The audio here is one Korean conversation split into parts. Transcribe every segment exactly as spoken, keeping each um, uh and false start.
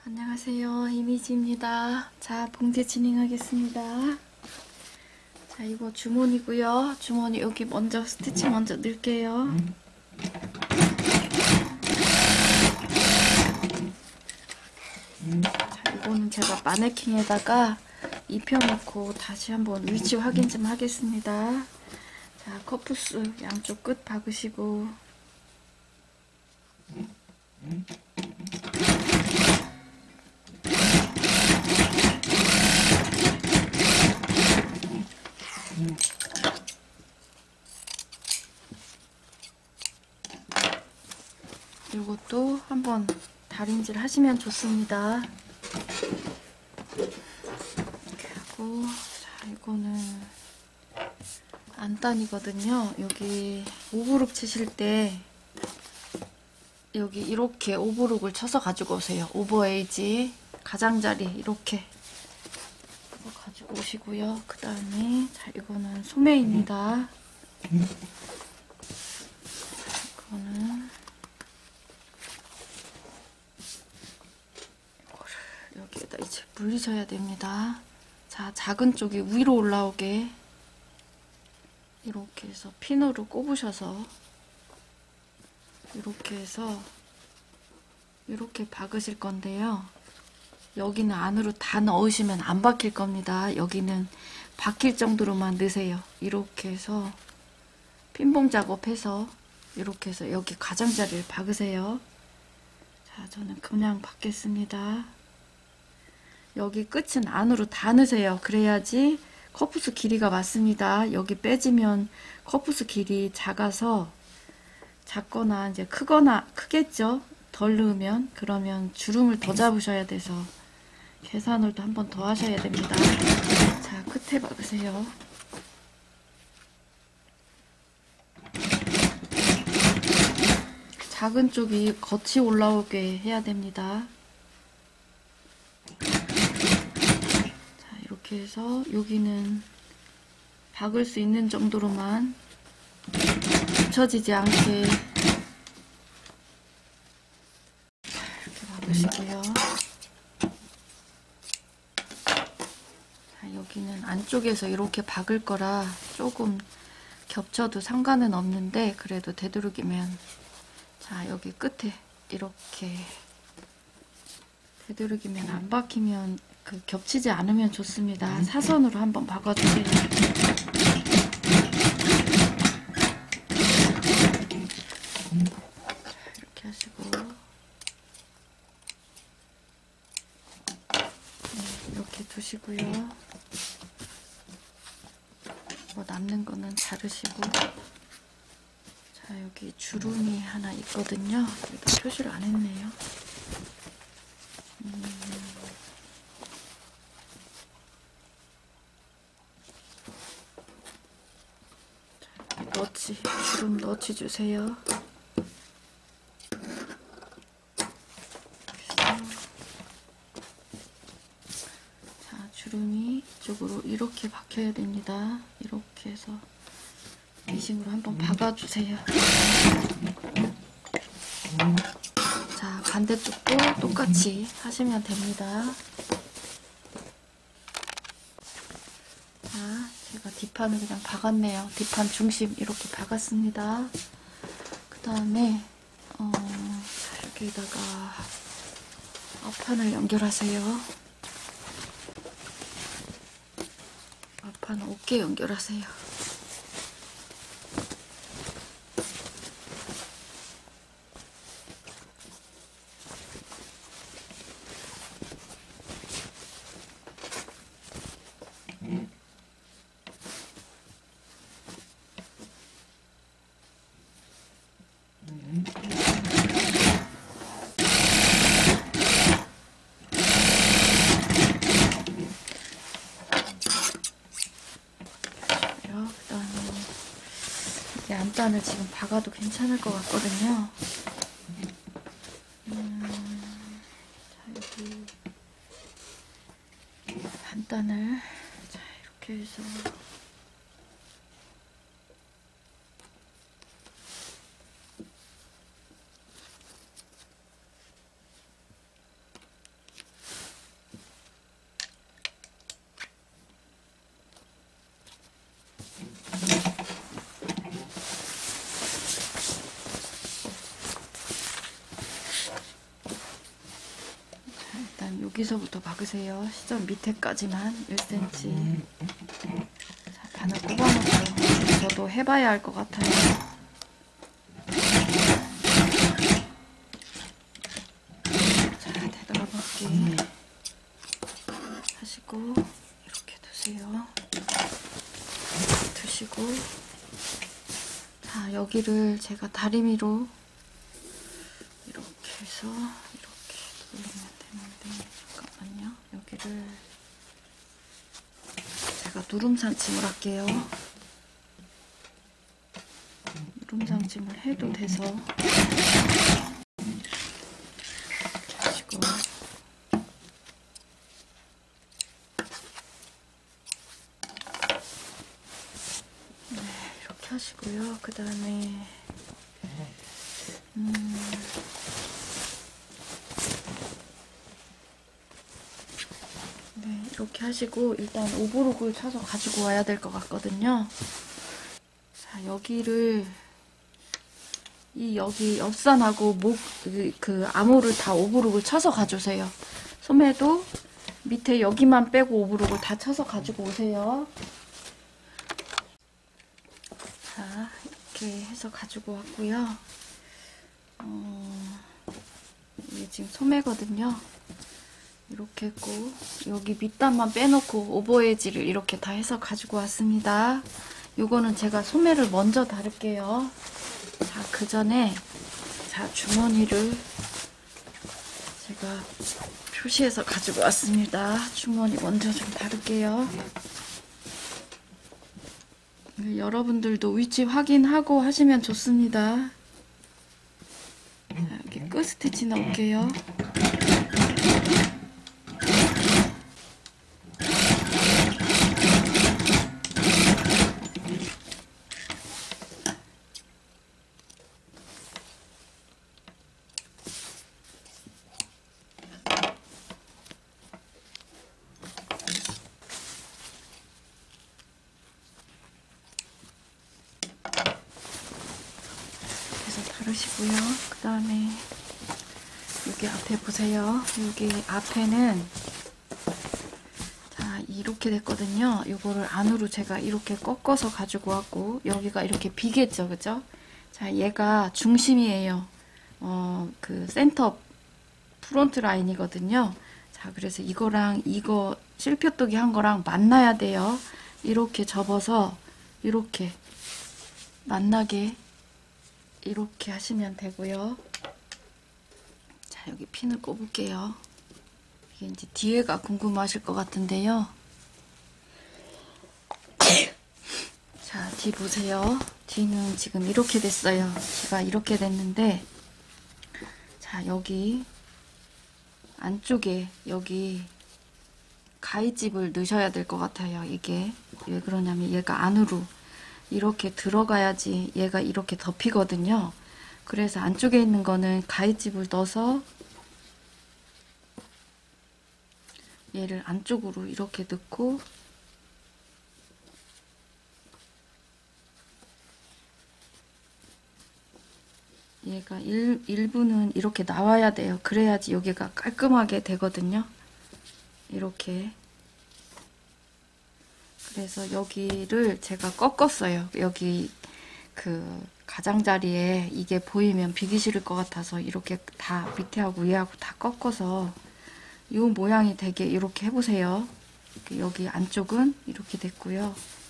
안녕하세요, 이미지입니다. 자, 봉제 진행하겠습니다. 자, 이거 주머니고요. 주머니 여기 먼저 스티치 먼저 넣을게요. 자, 이거는 제가 마네킹에다가 입혀놓고 다시 한번 위치 확인 좀 하겠습니다. 자, 커프스 양쪽 끝 박으시고 이것도 한번 다림질 하시면 좋습니다. 이렇게 하고, 자, 이거는 안단이거든요. 여기 오브룩 치실 때 여기 이렇게 오브룩을 쳐서 가지고 오세요. 오버에이지 가장자리 이렇게 가지고 오시고요. 그 다음에 자, 이거는 소매입니다. 이거는 여기에다 이제 물리셔야 됩니다. 자, 작은 쪽이 위로 올라오게 이렇게 해서 핀으로 꼽으셔서 이렇게 해서 이렇게 박으실 건데요. 여기는 안으로 다 넣으시면 안 박힐 겁니다. 여기는 박힐 정도로만 넣으세요. 이렇게 해서 핀봉 작업해서 이렇게 해서 여기 가장자리를 박으세요. 자, 저는 그냥 박겠습니다. 여기 끝은 안으로 다 넣으세요. 그래야지 커프스 길이가 맞습니다. 여기 빼지면 커프스 길이 작아서 작거나 이제 크거나 크겠죠. 덜 넣으면 그러면 주름을 더 잡으셔야 돼서 계산을 또 한 번 더 하셔야 됩니다. 자, 끝에 박으세요. 작은 쪽이 겉이 올라오게 해야 됩니다. 자, 이렇게 해서 여기는 박을 수 있는 정도로만 붙여지지 않게 이렇게 박으시고요. 자, 여기는 안쪽에서 이렇게 박을 거라 조금 겹쳐도 상관은 없는데 그래도 되도록이면 자, 여기 끝에 이렇게 되도록이면 안 박히면 그 겹치지 않으면 좋습니다. 사선으로 한번 박아주세요. 이렇게 하시고 네, 이렇게 두시고요. 뭐 남는 거는 자르시고 자, 여기 주름이 하나 있거든요. 여기 표시를 안 했네요. 음. 자, 너치, 주름 너치 주세요. 자, 주름이 이쪽으로 이렇게 박혀야 됩니다. 이렇게 해서 미싱으로 한번 박아주세요. 자, 반대쪽도 똑같이 하시면 됩니다. 자, 제가 뒷판을 그냥 박았네요. 뒷판 중심 이렇게 박았습니다. 그 다음에 어, 여기다가 앞판을 연결하세요. 앞판은 어깨 연결하세요. 안단을 지금 박아도 괜찮을 것 같거든요. 음, 자, 여기 안단을 자, 이렇게 해서 여기서부터 박으세요. 시접 밑에까지만 일 센티미터. 자, 바늘 꼽아놓고요. 저도 해봐야 할 것 같아요. 자, 되돌아박기 하시고 이렇게 두세요. 두시고, 자, 여기를 제가 다리미로 이렇게 해서 이렇게 돌리면 되는데, 잠깐만요. 여기를 제가 누름상침을 할게요. 누름상침을 해도 돼서 하시고, 네, 이렇게 하시고요. 그 다음에 음, 네, 이렇게 하시고 일단 오브록을 쳐서 가지고 와야 될 것 같거든요. 자, 여기를 이 여기 옆산하고 목 그 암호를 다 오브록을 쳐서 가져오세요. 소매도 밑에 여기만 빼고 오브록을 다 쳐서 가지고 오세요. 자, 이렇게 해서 가지고 왔고요. 어, 이게 지금 소매거든요. 이렇게 했고, 여기 밑단만 빼놓고 오버에지를 이렇게 다 해서 가지고 왔습니다. 요거는 제가 소매를 먼저 다룰게요. 자, 그 전에, 자, 주머니를 제가 표시해서 가지고 왔습니다. 주머니 먼저 좀 다룰게요. 여러분들도 위치 확인하고 하시면 좋습니다. 자, 여기 끝 스티치 넣을게요. 다르시고요. 그 다음에 여기 앞에 보세요. 여기 앞에는 자, 이렇게 됐거든요. 요거를 안으로 제가 이렇게 꺾어서 가지고 왔고, 여기가 이렇게 비겠죠, 그죠? 자, 얘가 중심이에요. 어, 그 센터 프론트 라인이거든요. 자, 그래서 이거랑 이거 실표뜨기 한 거랑 만나야 돼요. 이렇게 접어서 이렇게 만나게 이렇게 하시면 되고요. 자, 여기 핀을 꼽을게요. 이게 이제 뒤에가 궁금하실 것 같은데요. 자, 뒤 보세요. 뒤는 지금 이렇게 됐어요. 뒤가 이렇게 됐는데, 자, 여기 안쪽에 여기 가위집을 넣으셔야 될 것 같아요. 이게 왜 그러냐면 얘가 안으로 이렇게 들어가야지 얘가 이렇게 덮이거든요. 그래서 안쪽에 있는 거는 가위집을 넣어서 얘를 안쪽으로 이렇게 넣고, 얘가 일, 일부는 이렇게 나와야 돼요. 그래야지 여기가 깔끔하게 되거든요. 이렇게. 그래서 여기를 제가 꺾었어요. 여기 그 가장자리에 이게 보이면 비기 싫을 것 같아서 이렇게 다 밑에하고 위하고 다 꺾어서 이 모양이 되게 이렇게 해보세요. 여기 안쪽은 이렇게 됐고요.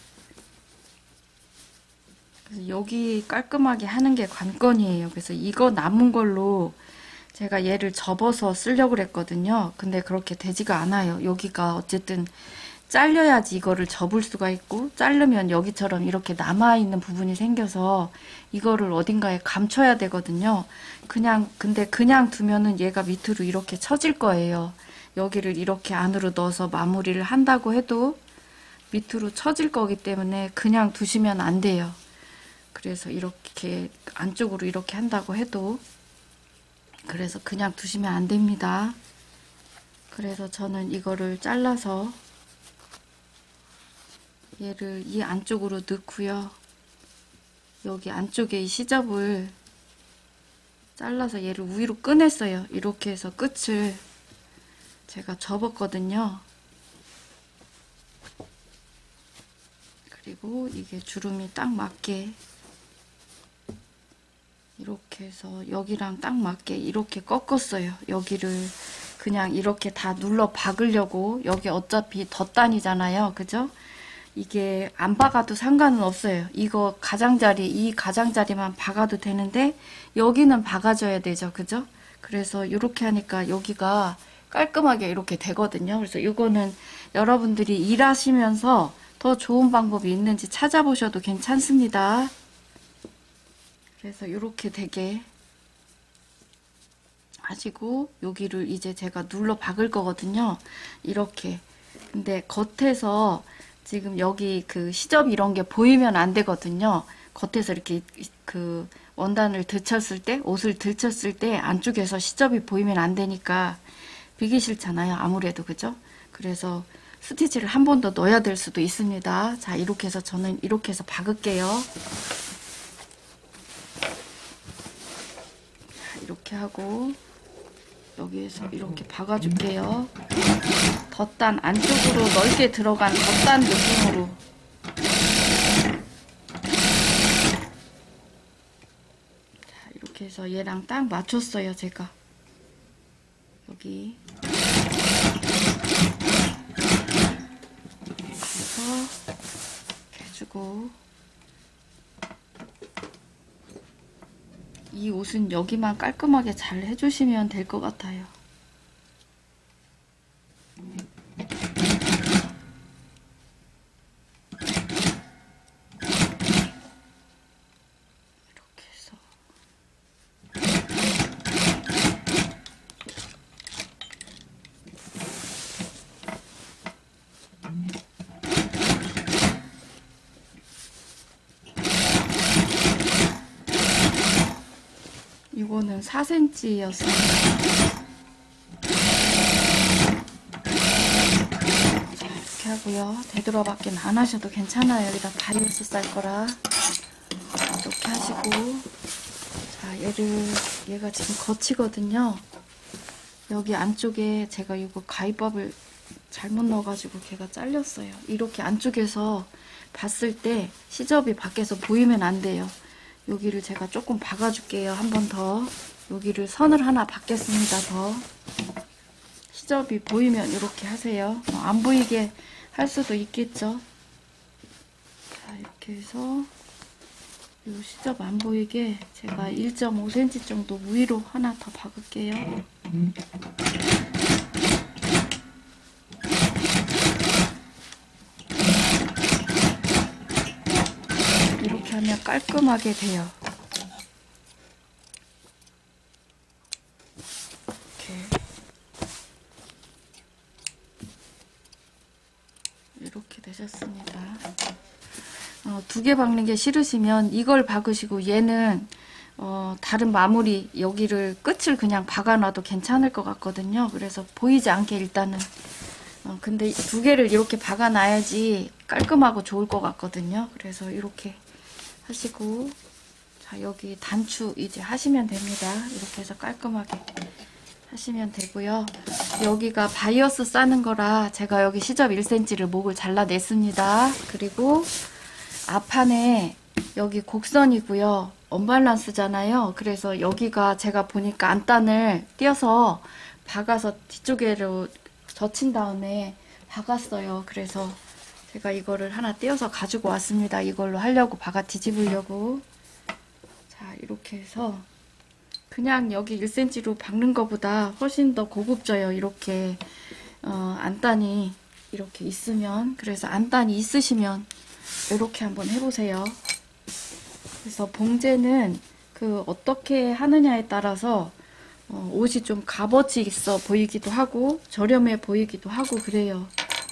그래서 여기 깔끔하게 하는 게 관건이에요. 그래서 이거 남은 걸로 제가 얘를 접어서 쓰려고 했거든요. 근데 그렇게 되지가 않아요. 여기가 어쨌든 잘려야지 이거를 접을 수가 있고, 자르면 여기처럼 이렇게 남아있는 부분이 생겨서 이거를 어딘가에 감춰야 되거든요. 그냥, 근데 그냥 두면은 얘가 밑으로 이렇게 처질 거예요. 여기를 이렇게 안으로 넣어서 마무리를 한다고 해도 밑으로 처질 거기 때문에 그냥 두시면 안 돼요. 그래서 이렇게 안쪽으로 이렇게 한다고 해도, 그래서 그냥 두시면 안 됩니다. 그래서 저는 이거를 잘라서 얘를 이 안쪽으로 넣고요. 여기 안쪽에 이 시접을 잘라서 얘를 위로 꺼냈어요. 이렇게 해서 끝을 제가 접었거든요. 그리고 이게 주름이 딱 맞게 이렇게 해서 여기랑 딱 맞게 이렇게 꺾었어요. 여기를 그냥 이렇게 다 눌러 박으려고. 여기 어차피 덧단이잖아요. 그죠? 이게 안 박아도 상관은 없어요. 이거 가장자리, 이 가장자리만 박아도 되는데 여기는 박아줘야 되죠. 그죠? 그래서 이렇게 하니까 여기가 깔끔하게 이렇게 되거든요. 그래서 이거는 여러분들이 일하시면서 더 좋은 방법이 있는지 찾아보셔도 괜찮습니다. 그래서 이렇게 되게 하시고 여기를 이제 제가 눌러 박을 거거든요. 이렇게. 근데 겉에서 지금 여기 그 시접 이런 게 보이면 안 되거든요. 겉에서 이렇게 그 원단을 들쳤을 때, 옷을 들쳤을 때 안쪽에서 시접이 보이면 안 되니까 비기 싫잖아요. 아무래도. 그죠? 그래서 스티치를 한 번 더 넣어야 될 수도 있습니다. 자, 이렇게 해서 저는 이렇게 해서 박을게요. 자, 이렇게 하고 여기에서 이렇게 박아줄게요. 덧단 안쪽으로 넓게 들어간 덧단 느낌으로. 자, 이렇게 해서 얘랑 딱 맞췄어요. 제가 여기 그래서 이렇게 해주고, 이 옷은 여기만 깔끔하게 잘 해주시면 될 것 같아요. 이렇게 해서 이거는 사 센티미터였어요. 자, 이렇게 하고요. 되돌아밖에 안 하셔도 괜찮아요. 여기다 바이오스 쌀 거라. 이렇게 하시고, 자, 얘를, 얘가 지금 거치거든요. 여기 안쪽에 제가 이거 가위밥을 잘못 넣어가지고 걔가 잘렸어요. 이렇게 안쪽에서 봤을 때 시접이 밖에서 보이면 안 돼요. 여기를 제가 조금 박아줄게요. 한 번 더. 여기를 선을 하나 박겠습니다. 더. 시접이 보이면 이렇게 하세요. 어, 안 보이게 할 수도 있겠죠. 자, 이렇게 해서 이 시접 안 보이게 제가 일 점 오 센티미터 정도 위로 하나 더 박을게요. 이렇게 하면 깔끔하게 돼요. 이렇게 되셨습니다. 어, 두 개 박는 게 싫으시면 이걸 박으시고 얘는 어, 다른 마무리 여기를 끝을 그냥 박아놔도 괜찮을 것 같거든요. 그래서 보이지 않게 일단은 어, 근데 두 개를 이렇게 박아놔야지 깔끔하고 좋을 것 같거든요. 그래서 이렇게 하시고, 자, 여기 단추 이제 하시면 됩니다. 이렇게 해서 깔끔하게 하시면 되고요. 여기가 바이어스 싸는 거라 제가 여기 시접 일 센티미터를 목을 잘라냈습니다. 그리고 앞판에 여기 곡선이고요. 언밸런스잖아요. 그래서 여기가 제가 보니까 안단을 띄어서 박아서 뒤쪽으로 젖힌 다음에 박았어요. 그래서 제가 이거를 하나 띄어서 가지고 왔습니다. 이걸로 하려고, 박아 뒤집으려고. 자, 이렇게 해서 그냥 여기 일 센티미터로 박는 것보다 훨씬 더 고급져요. 이렇게 어, 안단이 이렇게 있으면. 그래서 안단이 있으시면 이렇게 한번 해보세요. 그래서 봉제는 그 어떻게 하느냐에 따라서 어, 옷이 좀 값어치 있어 보이기도 하고 저렴해 보이기도 하고 그래요.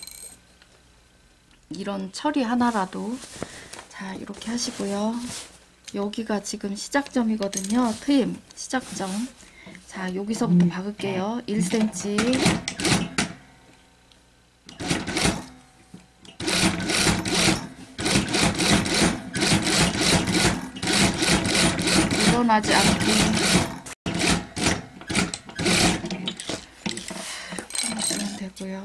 이런 처리 하나라도. 자, 이렇게 하시고요. 여기가 지금 시작점이거든요. 트임 시작점. 자, 여기서부터 박을게요. 일 센티미터. 일어나지 않게 하시고요.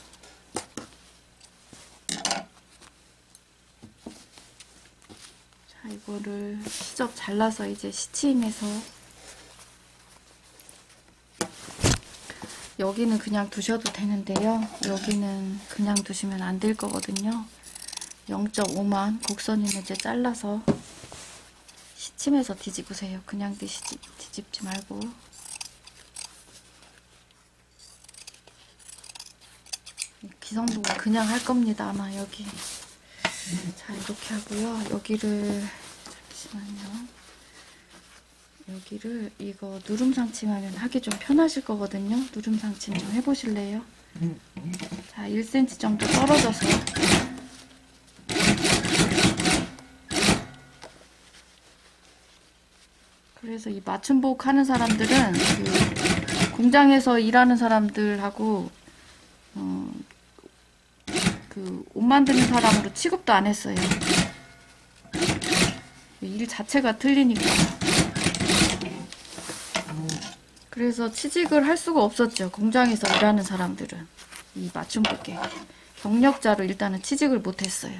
자, 이거를 시접 잘라서 이제 시침해서 여기는 그냥 두셔도 되는데요. 여기는 그냥 두시면 안 될 거거든요. 영 점 오만 곡선이면 이제 잘라서 시침해서 뒤집으세요. 그냥 뒤집지, 뒤집지 말고. 기성도가 그냥 할 겁니다. 아마 여기. 자, 이렇게 하고요. 여기를 잠시만요. 여기를 이거 누름 상침하면 하기 좀 편하실 거거든요. 누름 상침 좀 해보실래요? 자, 일 센티미터 정도 떨어져서 그래서 이 맞춤복 하는 사람들은 그 공장에서 일하는 사람들하고 어, 그 옷 만드는 사람으로 취급도 안 했어요. 일 자체가 틀리니까. 그래서 취직을 할 수가 없었죠. 공장에서 일하는 사람들은. 이 맞춤복에 경력자로 일단은 취직을 못했어요.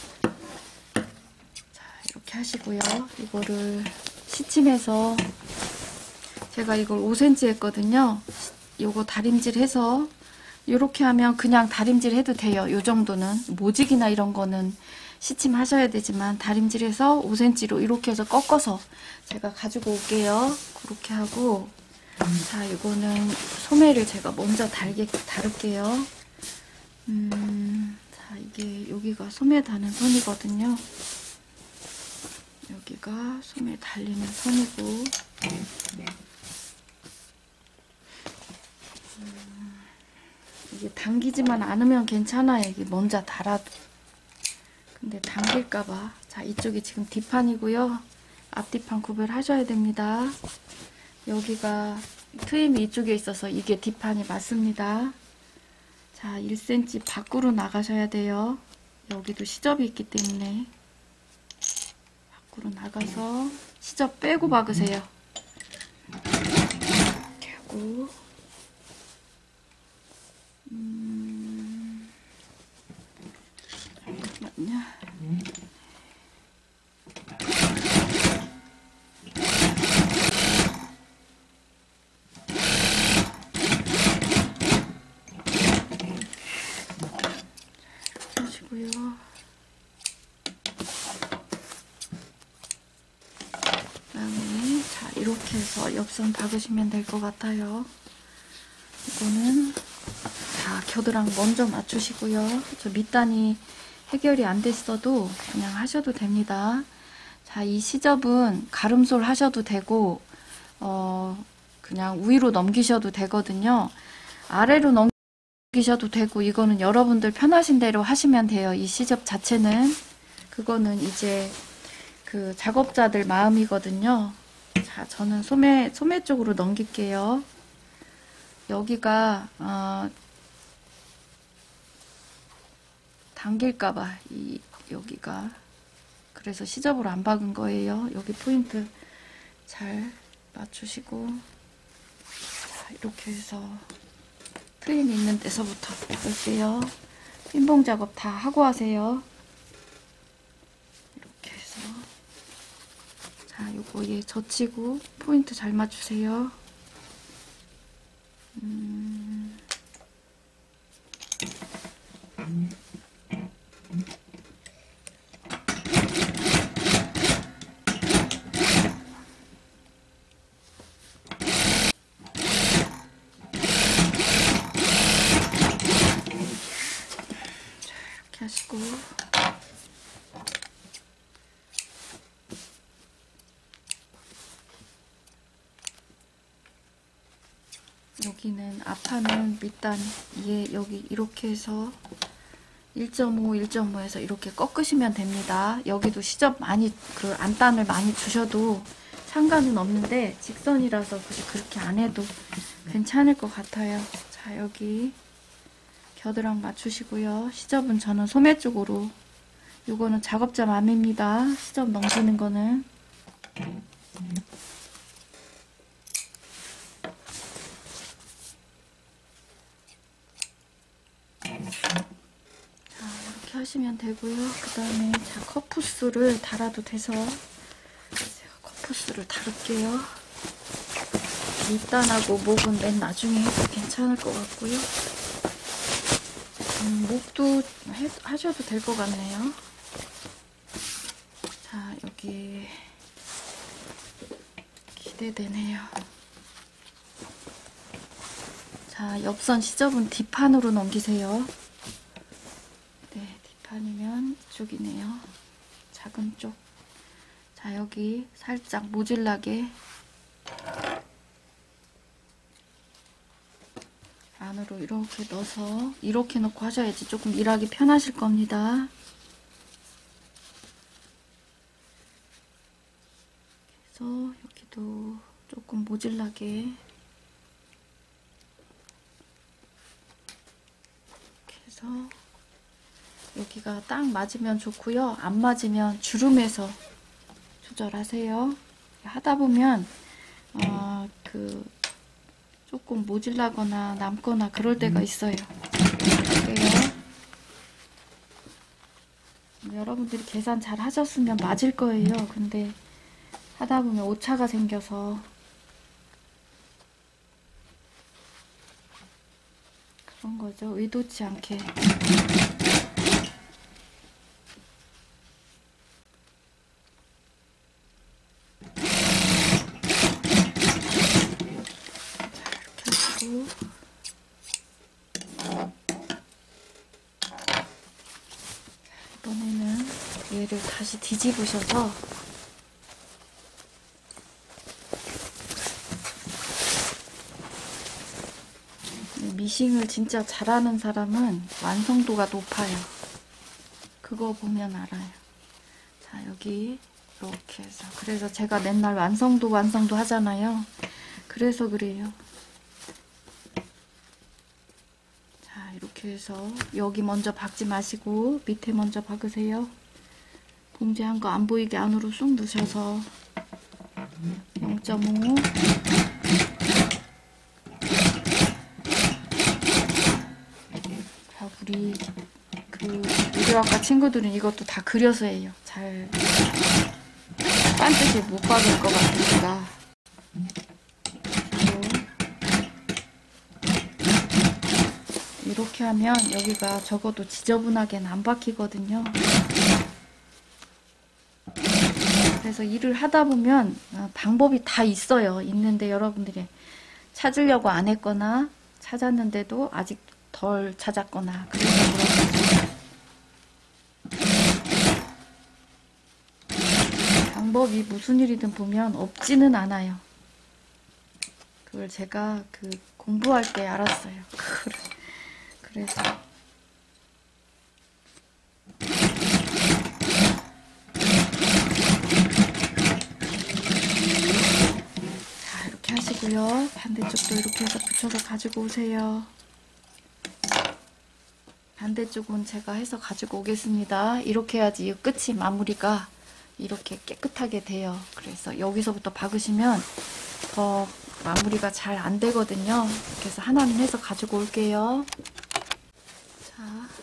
자, 이렇게 하시고요. 이거를 시침해서 제가 이걸 오 센티미터 했거든요. 요거 다림질 해서 요렇게 하면 그냥 다림질 해도 돼요. 요 정도는 모직이나 이런 거는 시침 하셔야 되지만 다림질해서 오 센티미터로 이렇게 해서 꺾어서 제가 가지고 올게요. 그렇게 하고 자, 이거는 소매를 제가 먼저 달게 다룰게요. 음, 자, 이게 여기가 소매 다는 선이거든요. 여기가 소매 달리는 선이고 음, 이게 당기지만 않으면 괜찮아요. 이게 먼저 달아도. 근데 당길까봐. 자, 이쪽이 지금 뒷판이고요. 앞뒤판 구별하셔야 됩니다. 여기가 트임이 이쪽에 있어서 이게 뒷판이 맞습니다. 자, 일 센티미터 밖으로 나가셔야 돼요. 여기도 시접이 있기 때문에 밖으로 나가서 시접 빼고 박으세요. 이렇게 하고 음... 잠깐만요. 하시고요. 그다음에 자, 이렇게 해서 옆선 박으시면 될 것 같아요. 이거는 자, 겨드랑 먼저 맞추시고요. 저 밑단이 해결이 안 됐어도 그냥 하셔도 됩니다. 자, 이 시접은 가름솔 하셔도 되고 어, 그냥 위로 넘기셔도 되거든요. 아래로 넘기셔도 되고 이거는 여러분들 편하신 대로 하시면 돼요. 이 시접 자체는 그거는 이제 그 작업자들 마음이거든요. 자, 저는 소매 소매 쪽으로 넘길게요. 여기가 어, 당길까봐 이 여기가 그래서 시접으로 안 박은 거예요. 여기 포인트 잘 맞추시고 자, 이렇게 해서 트임 있는 데서부터 박을게요. 핀봉 작업 다 하고 하세요. 이렇게 해서 자, 요거 얘 젖히고 포인트 잘 맞추세요. 음... 이렇게 하시고 여기는 앞판은 밑단 얘 여기 이렇게 해서 일 점 오, 일 점 오에서 이렇게 꺾으시면 됩니다. 여기도 시접 많이 그 안단을 많이 주셔도 상관은 없는데 직선이라서 굳이 그렇게 안 해도 괜찮을 것 같아요. 자, 여기 겨드랑 맞추시고요. 시접은 저는 소매 쪽으로 요거는 작업자 맘입니다. 시접 넘기는 거는 이렇게 하시면 되고요. 그 다음에 자, 컵푸스를 달아도 돼서 제가 컵푸스를 달을게요. 밑단하고 목은 맨 나중에 해도 괜찮을 것 같고요. 음, 목도 해, 하셔도 될 것 같네요. 자, 여기 기대되네요. 자, 옆선 시접은 뒷판으로 넘기세요. 네, 뒷판이면 이쪽이네요. 작은 쪽. 자, 여기 살짝 모질라게 안으로 이렇게 넣어서 이렇게 넣고 하셔야지 조금 일하기 편하실 겁니다. 그래서 여기도 조금 모질라게 이렇게 해서 여기가 딱 맞으면 좋고요. 안 맞으면 주름해서 조절하세요. 하다 보면 어, 그 조금 모질라거나 남거나 그럴 때가 있어요. 그래요. 여러분들이 계산 잘 하셨으면 맞을 거예요. 근데 하다 보면 오차가 생겨서 그런 거죠. 의도치 않게. 이번에는 얘를 다시 뒤집으셔서 미싱을 진짜 잘하는 사람은 완성도가 높아요. 그거 보면 알아요. 자, 여기 이렇게 해서 그래서 제가 맨날 완성도 완성도 하잖아요. 그래서 그래요. 자, 이렇게 해서 여기 먼저 박지 마시고 밑에 먼저 박으세요. 봉제한 거 안 보이게 안으로 쑥 넣으셔서 영 점 오 자, 우리 그 의료학과 친구들은 이것도 다 그려서 해요. 잘 반드시 못 박을 것 같으니까. 이렇게 하면 여기가 적어도 지저분하게는 안 박히거든요. 그래서 일을 하다 보면 방법이 다 있어요. 있는데 여러분들이 찾으려고 안 했거나 찾았는데도 아직 덜 찾았거나 그래서 그런 거죠. 방법이 무슨 일이든 보면 없지는 않아요. 그걸 제가 그 공부할 때 알았어요. 그래서 자, 이렇게 하시고요. 반대쪽도 이렇게 해서 붙여서 가지고 오세요. 반대쪽은 제가 해서 가지고 오겠습니다. 이렇게 해야지 끝이 마무리가 이렇게 깨끗하게 돼요. 그래서 여기서부터 박으시면 더 마무리가 잘 안 되거든요. 그래서 하나는 해서 가지고 올게요. 자,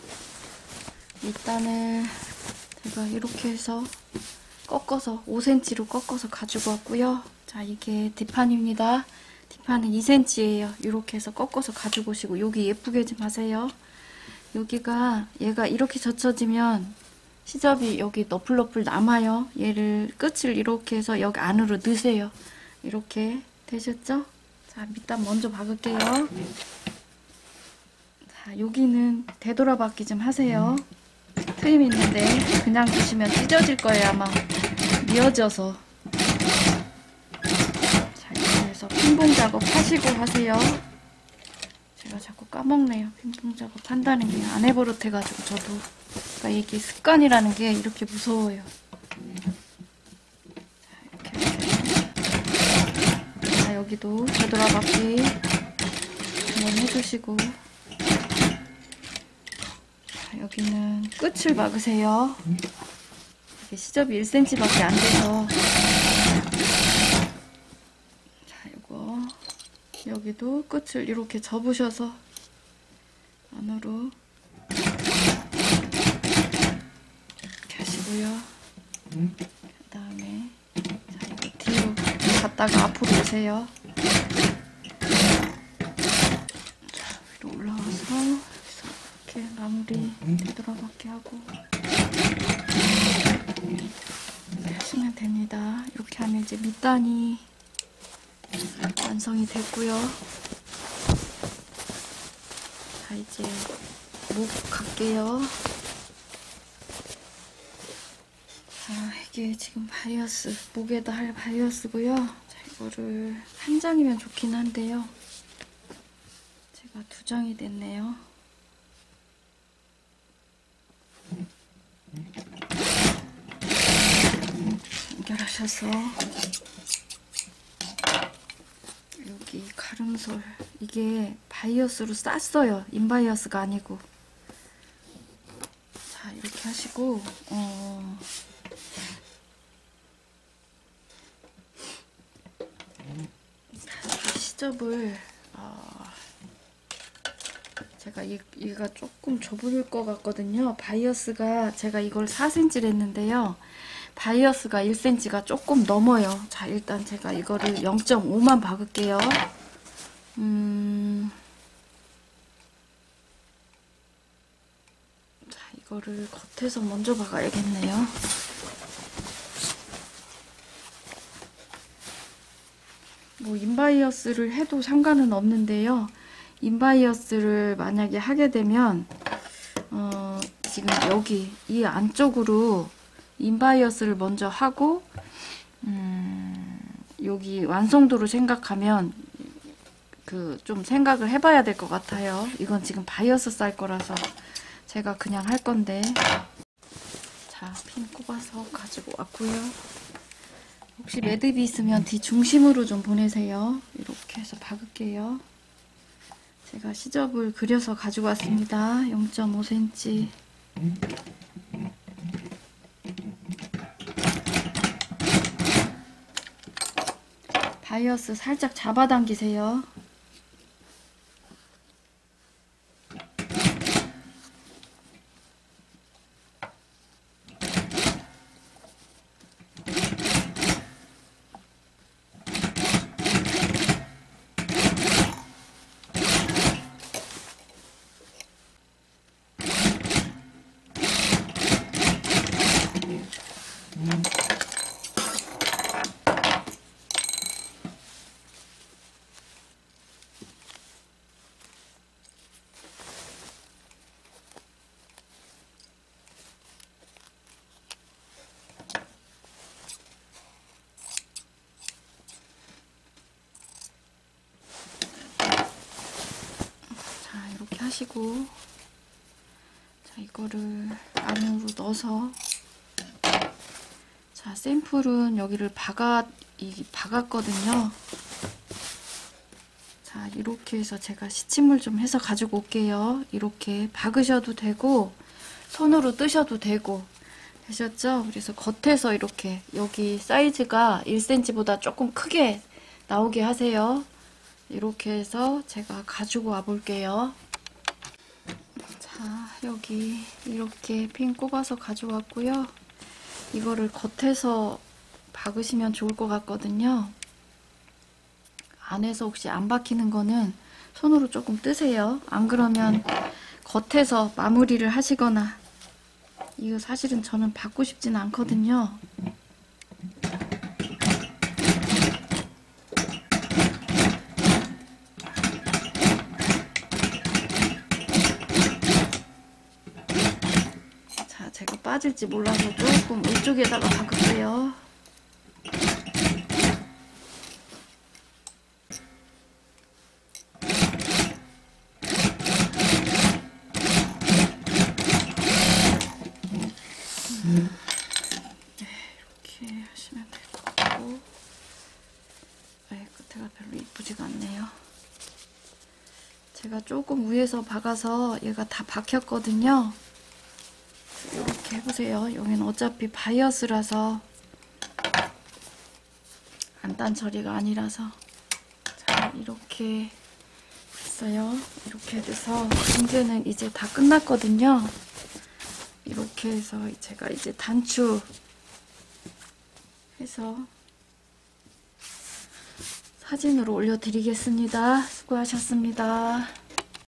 밑단을 제가 이렇게 해서 꺾어서 오 센티미터로 꺾어서 가지고 왔고요. 자, 이게 뒷판입니다. 뒷판은 이 센티미터예요. 이렇게 해서 꺾어서 가지고 오시고 여기 예쁘게 좀 하세요. 여기가 얘가 이렇게 젖혀지면 시접이 여기 너플너플 남아요. 얘를 끝을 이렇게 해서 여기 안으로 넣으세요. 이렇게 되셨죠? 자, 밑단 먼저 박을게요. 자, 여기는 되돌아박기 좀 하세요. 트임 있는데 그냥 두시면 찢어질 거예요. 아마 미어져서. 자, 이렇게 해서 핀봉 작업 하시고 하세요. 제가 자꾸 까먹네요. 핀봉 작업 한다는 게 안 해버릇해가지고 저도. 그러니까 이게 습관이라는 게 이렇게 무서워요. 자, 이렇게 해서. 자, 여기도 되돌아박기 한번 해주시고. 자, 여기는 끝을 막으세요. 이게 시접이 일 센티미터밖에 안 돼서. 자, 이거 여기도 끝을 이렇게 접으셔서 안으로 오시고요. 그 다음에 자, 이거 뒤로 갔다가 앞으로 오세요. 자, 위로 올라와서 이렇게 마무리 되돌아가게 하고 하시면 됩니다. 이렇게 하면 이제 밑단이 완성이 됐고요. 자, 이제 목 갈게요. 자, 이게 지금 바이어스, 목에다 할 바이어스고요. 자, 이거를 한 장이면 좋긴 한데요. 제가 두 장이 됐네요. 연결하셔서 여기 가름솔, 이게 바이어스로 쌌어요. 인바이어스가 아니고. 자, 이렇게 하시고 어, 시접을 어, 제가 이, 이가 조금 좁을 것 같거든요. 바이어스가 제가 이걸 사 센티미터를 했는데요. 바이어스가 일 센티미터가 조금 넘어요. 자, 일단 제가 이거를 영 점 오만 박을게요. 음, 자, 이거를 겉에서 먼저 박아야겠네요. 뭐 인바이어스를 해도 상관은 없는데요. 인바이어스를 만약에 하게 되면 어, 지금 여기 이 안쪽으로 인바이어스를 먼저 하고 음, 여기 완성도를 생각하면 그 좀 생각을 해봐야 될 것 같아요. 이건 지금 바이어스 쌀 거라서 제가 그냥 할 건데. 자, 핀 꼽아서 가지고 왔고요. 혹시 매듭이 있으면 뒤 중심으로 좀 보내세요. 이렇게 해서 박을게요. 제가 시접을 그려서 가지고 왔습니다. 영 점 오 센티미터. 바이어스 살짝 잡아당기세요. 하시고, 자, 이거를 안으로 넣어서, 자, 샘플은 여기를 박아, 이, 박았거든요. 자, 이렇게 해서 제가 시침을 좀 해서 가지고 올게요. 이렇게 박으셔도 되고, 손으로 뜨셔도 되고, 되셨죠? 그래서 겉에서 이렇게, 여기 사이즈가 일 센티미터보다 조금 크게 나오게 하세요. 이렇게 해서 제가 가지고 와 볼게요. 자, 여기 이렇게 핀 꼽아서 가져왔고요. 이거를 겉에서 박으시면 좋을 것 같거든요. 안에서 혹시 안 박히는 거는 손으로 조금 뜨세요. 안 그러면 겉에서 마무리를 하시거나, 이거 사실은 저는 박고 싶진 않거든요. 제가 빠질지 몰라서 조금 이쪽에다가 박을게요. 음. 네, 이렇게 하시면 될 것 같고, 네, 끝에가 별로 이쁘지가 않네요. 제가 조금 위에서 박아서 얘가 다 박혔거든요. 이렇게 해보세요. 여기는 어차피 바이어스라서 안단 처리가 아니라서. 자, 이렇게 됐어요. 이렇게 돼서 이제는 이제 다 끝났거든요. 이렇게 해서 제가 이제 단추 해서 사진으로 올려드리겠습니다. 수고하셨습니다.